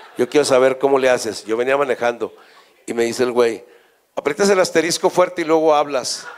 Yo quiero saber cómo le haces. Yo venía manejando y me dice el güey, aprietas el asterisco fuerte y luego hablas.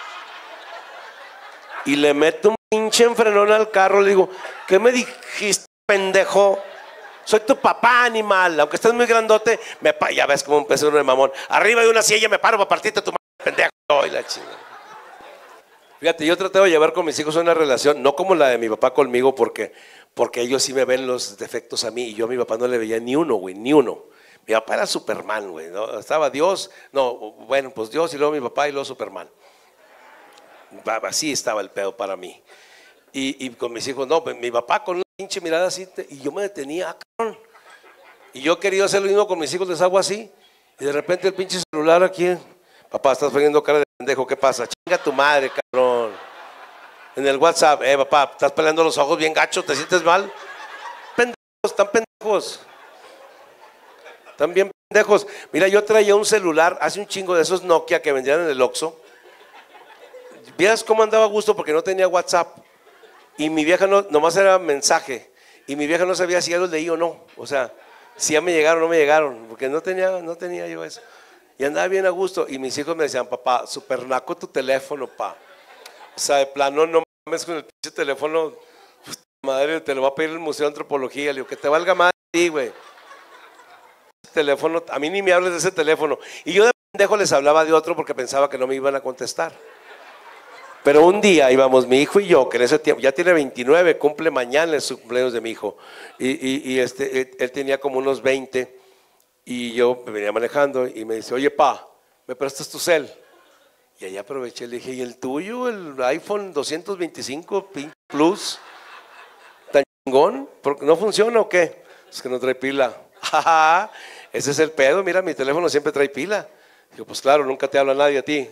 Y le meto un pinche enfrenón al carro. Le digo, ¿qué me dijiste, pendejo? Soy tu papá, animal. Aunque estés muy grandote, ya ves cómo empezó uno de mamón. Arriba de una silla me paro para partirte tu madre, pendejo. Y la chingada. Fíjate, yo trataba de llevar con mis hijos una relación, no como la de mi papá conmigo, porque ellos sí me ven los defectos a mí, y yo a mi papá no le veía ni uno, güey, ni uno. Mi papá era Superman, güey, ¿no? Estaba Dios, no, bueno, pues Dios y luego mi papá y luego Superman. Así estaba el pedo para mí. Y con mis hijos, no, mi papá con una pinche mirada así, y yo me detenía, cabrón. Y yo quería hacer lo mismo con mis hijos, les hago así, y de repente el pinche celular aquí, papá, estás poniendo cara de pendejo, ¿qué pasa? Chinga tu madre, cabrón. En el WhatsApp, papá, estás peleando los ojos bien gacho, ¿te sientes mal? Pendejos, están pendejos. Están bien pendejos. Mira, yo traía un celular, hace un chingo de esos Nokia que vendían en el Oxxo. ¿Vieras cómo andaba a gusto? Porque no tenía WhatsApp. Y mi vieja nomás era mensaje. Y mi vieja no sabía si ya los leí o no. O sea, si ya me llegaron o no me llegaron. Porque no tenía yo eso. Y andaba bien a gusto. Y mis hijos me decían, papá, super naco tu teléfono, pa. O sea, de plano, no mames con el pinche teléfono. Pues, madre, te lo va a pedir el Museo de Antropología. Le digo, que te valga madre, güey. Teléfono, a mí ni me hables de ese teléfono. Y yo de pendejo les hablaba de otro porque pensaba que no me iban a contestar. Pero un día íbamos mi hijo y yo, que en ese tiempo ya tiene 29, cumple mañana el cumpleaños de mi hijo. Y él tenía como unos 20. Y yo me venía manejando y me dice, oye, pa, ¿me prestas tu cel? Y ahí aproveché, le dije, ¿y el tuyo? El iPhone 225 Plus, tan chingón, ¿porque no funciona o qué? Es que no trae pila. Ese es el pedo, mira, mi teléfono siempre trae pila. Digo, pues claro, nunca te habla nadie a ti.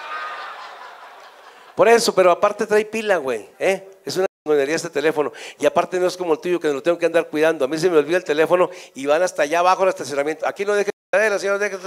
Por eso, pero aparte trae pila, güey, es una chingonería este teléfono. Y aparte no es como el tuyo, que lo tengo que andar cuidando. A mí se me olvida el teléfono y van hasta allá abajo al estacionamiento. Aquí no dejes la señora, dejes.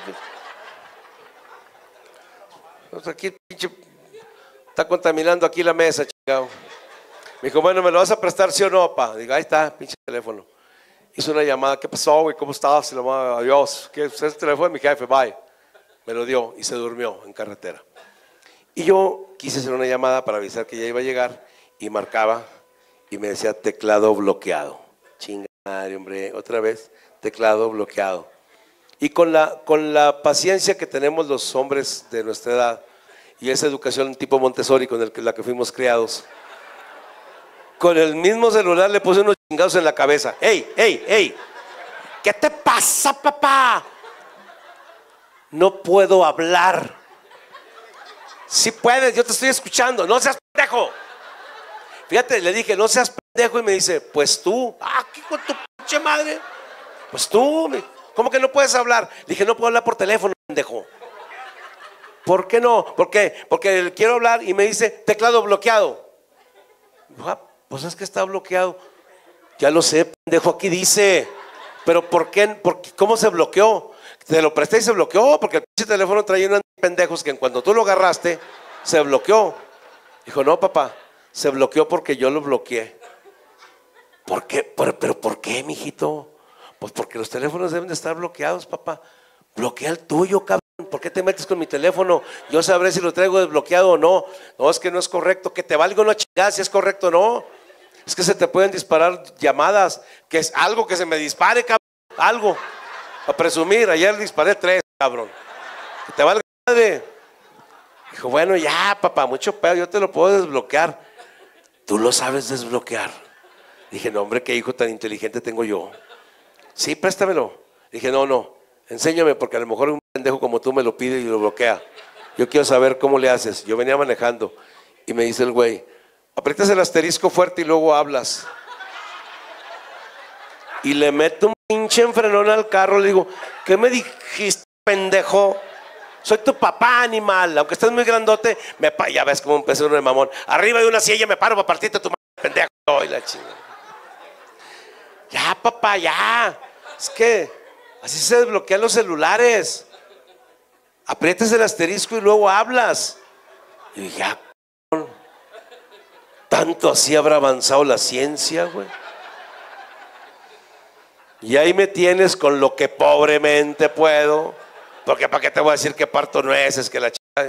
Aquí el pinche está contaminando aquí la mesa, chingado. Me dijo, bueno, ¿me lo vas a prestar, sí o no, pa? Digo, ahí está, pinche teléfono. Hizo una llamada, ¿qué pasó, güey? ¿Cómo estás? Le llamaba, adiós. ¿Qué es el teléfono de mi jefe? Bye. Me lo dio y se durmió en carretera. Y yo quise hacer una llamada para avisar que ya iba a llegar y marcaba y me decía teclado bloqueado. Chingada, hombre, otra vez, teclado bloqueado. Y con la paciencia que tenemos los hombres de nuestra edad y esa educación tipo Montessori con la que fuimos criados, con el mismo celular le puse unos chingados en la cabeza. ¡Ey, ey, ey! ¿Qué te pasa, papá? No puedo hablar. Si puedes, yo te estoy escuchando. No seas pendejo. Fíjate, le dije, no seas pendejo. Y me dice, pues tú. ¿Qué con tu pinche madre? Pues tú. ¿Cómo que no puedes hablar? Le dije, no puedo hablar por teléfono, pendejo. ¿Por qué no? ¿Por qué? Porque quiero hablar y me dice, teclado bloqueado. Pues es que está bloqueado. Ya lo sé, pendejo, aquí dice. Pero ¿por qué? ¿Cómo se bloqueó? Te lo presté y se bloqueó, porque el pinche teléfono traía unos pendejos que en cuando tú lo agarraste, se bloqueó. Dijo, no, papá, se bloqueó porque yo lo bloqueé. ¿Por qué? ¿Pero por qué, mijito? Pues porque los teléfonos deben de estar bloqueados, papá. Bloquea el tuyo, cabrón. ¿Por qué te metes con mi teléfono? Yo sabré si lo traigo desbloqueado o no. No, es que no es correcto. Que te valga una chingada si es correcto o no. Es que se te pueden disparar llamadas. Que es algo que se me dispare, cabrón. Algo. A presumir, ayer disparé 3, cabrón. Que te valga madre. Dijo, bueno, ya, papá, mucho pedo, yo te lo puedo desbloquear. Tú lo sabes desbloquear. Dije, no, hombre, qué hijo tan inteligente tengo yo. Sí, préstamelo. Dije, no, enséñame, porque a lo mejor un pendejo como tú me lo pide y lo bloquea. Yo quiero saber cómo le haces. Yo venía manejando y me dice el güey, aprietas el asterisco fuerte y luego hablas. Y le meto un pinche enfrenón al carro. Le digo, ¿qué me dijiste, pendejo? Soy tu papá, animal. Aunque estés muy grandote, ya ves cómo empezó uno de mamón. Arriba de una silla me paro para partirte tu madre, pendejo. Y la chingada. Ya, papá, ya. Es que así se desbloquean los celulares. Aprietas el asterisco y luego hablas. Y dije, ya, tanto así habrá avanzado la ciencia, güey. Y ahí me tienes con lo que pobremente puedo. Porque ¿para qué te voy a decir que parto nueces, que la chica?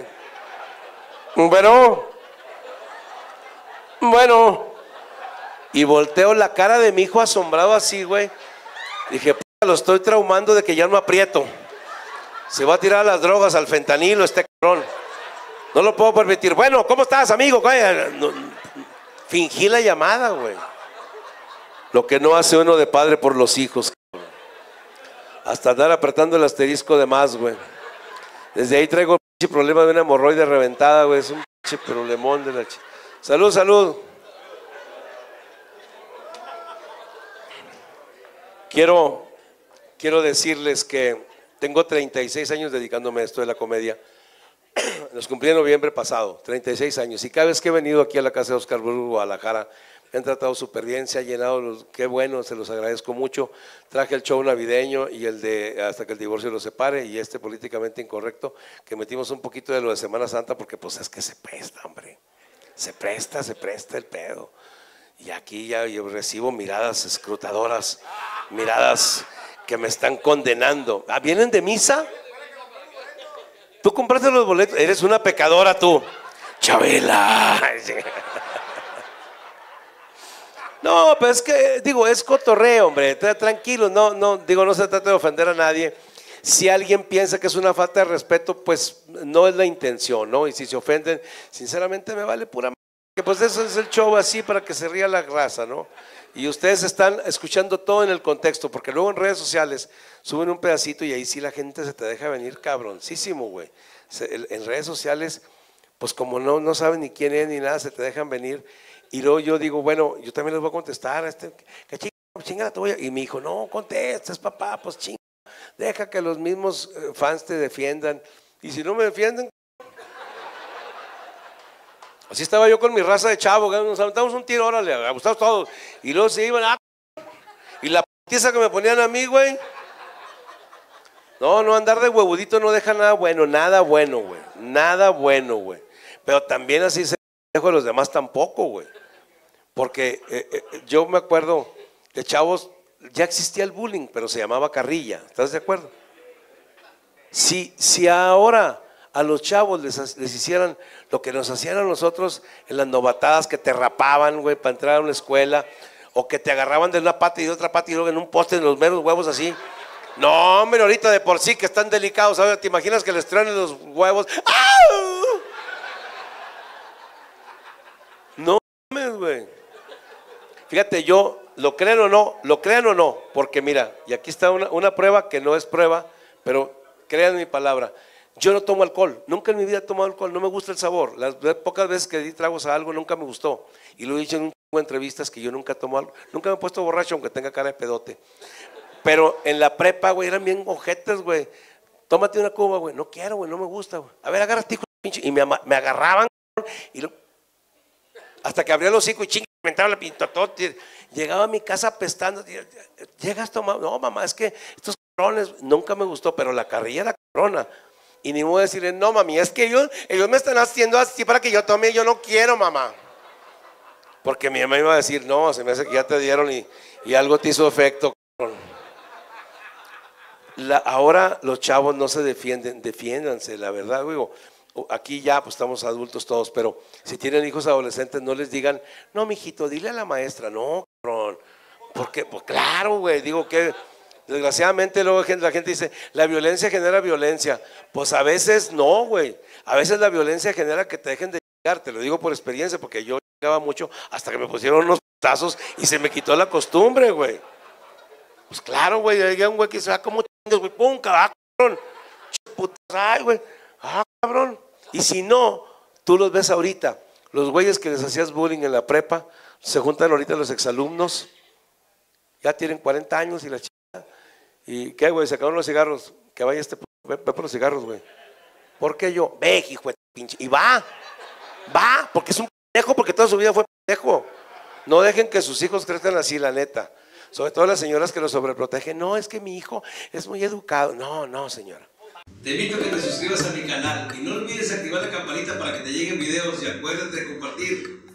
Bueno. Y volteo la cara de mi hijo asombrado así, güey. Dije, lo estoy traumando de que ya no aprieto. Se va a tirar a las drogas, al fentanilo, este cabrón. No lo puedo permitir. Bueno, ¿cómo estás, amigo? No, fingí la llamada, güey. Lo que no hace uno de padre por los hijos, cabrón. Hasta andar apretando el asterisco de más, güey. Desde ahí traigo el problema de una hemorroide reventada, güey. Es un problemón de la Salud, salud. Quiero decirles que tengo 36 años dedicándome a esto de la comedia. Los cumplí en noviembre pasado, 36 años. Y cada vez que he venido aquí a la casa de Oscar Burgos, Guadalajara, me han tratado súper bien, se ha llenado, qué bueno, se los agradezco mucho. Traje el show navideño y el de Hasta que el divorcio los separe, y este políticamente incorrecto, que metimos un poquito de lo de Semana Santa, porque pues es que se presta, hombre. Se presta el pedo. Y aquí ya yo recibo miradas escrutadoras, miradas que me están condenando. ¿Vienen de misa? Tú compraste los boletos, eres una pecadora tú, Chabela. No, pero es que, digo, es cotorreo, hombre, tranquilo, no se trata de ofender a nadie. Si alguien piensa que es una falta de respeto, pues no es la intención, ¿no? Y si se ofenden, sinceramente me vale pura que pues eso es el show así para que se ría la raza, ¿no? Y ustedes están escuchando todo en el contexto, porque luego en redes sociales suben un pedacito y ahí sí la gente se te deja venir cabroncísimo, güey. En redes sociales, pues como no saben ni quién es ni nada, se te dejan venir. Y luego yo digo, bueno, yo también les voy a contestar a que chinga la tuya. Y me dijo, no contestes, papá, pues chinga, deja que los mismos fans te defiendan. Y si no me defienden, así estaba yo con mi raza de chavo, nos aventamos un tiro, órale, agustados todos. Y luego se iban, y la putiza que me ponían a mí, güey. No, andar de huevudito no deja nada bueno, güey. Nada bueno, güey. Pero también así se dejo a los demás tampoco, güey. Porque yo me acuerdo de chavos, ya existía el bullying, pero se llamaba carrilla. ¿Estás de acuerdo? Si ahora a los chavos les hicieran lo que nos hacían a nosotros en las novatadas, que te rapaban, güey, para entrar a una escuela, o que te agarraban de una pata y de otra pata y luego en un poste en los meros huevos así. No, hombre, ahorita de por sí que están delicados, ¿sabes? ¿Te imaginas que les traen los huevos? ¡Au! No mames, güey. Fíjate, yo, lo crean o no, porque mira, y aquí está una prueba que no es prueba, pero crean mi palabra. Yo no tomo alcohol, nunca en mi vida he tomado alcohol, no me gusta el sabor. Las pocas veces que di tragos a algo nunca me gustó. Y lo he dicho en entrevistas que yo nunca tomo algo, nunca me he puesto borracho aunque tenga cara de pedote. Pero en la prepa, güey, eran bien ojetes, güey. Tómate una cuba, güey. No quiero, güey, no me gusta, güey. A ver, agárrate, hijo de pinche. Y me agarraban, y hasta que abría el hocico y me entraba la pinta todo. Llegaba a mi casa apestando. Llegas tomando. No, mamá, es que estos cabrones nunca me gustó, pero la carrilla era cabrona. Y ni modo de decirle, no, mami, es que ellos me están haciendo así para que yo tome. Yo no quiero, mamá. Porque mi mamá iba a decir, no, se me hace que ya te dieron y algo te hizo efecto, cabrón. Ahora los chavos no se defienden, defiéndanse, la verdad, digo, aquí ya pues estamos adultos todos, pero si tienen hijos adolescentes no les digan, no, mijito, dile a la maestra, no, cabrón, porque, pues claro, güey, digo que desgraciadamente luego la gente dice, la violencia genera violencia, pues a veces no, güey, a veces la violencia genera que te dejen de llegar, te lo digo por experiencia, porque yo llegaba mucho hasta que me pusieron unos putazos y se me quitó la costumbre, güey. Pues claro, güey, llega un güey que se va como chingas, güey, pum, cabrón, putas, ay, güey, cabrón. Y si no, tú los ves ahorita, los güeyes que les hacías bullying en la prepa, se juntan ahorita los exalumnos, ya tienen 40 años y la chica. ¿Y qué, güey? Se acabaron los cigarros, que vaya ve por los cigarros, güey. ¿Por qué yo? Ve, hijo de pinche, y va, porque es un pendejo, porque toda su vida fue pendejo. No dejen que sus hijos crezcan así, la neta. Sobre todo las señoras que lo sobreprotegen. No, es que mi hijo es muy educado. No, señora. Te invito a que te suscribas a mi canal y no olvides activar la campanita para que te lleguen videos y acuérdate de compartir.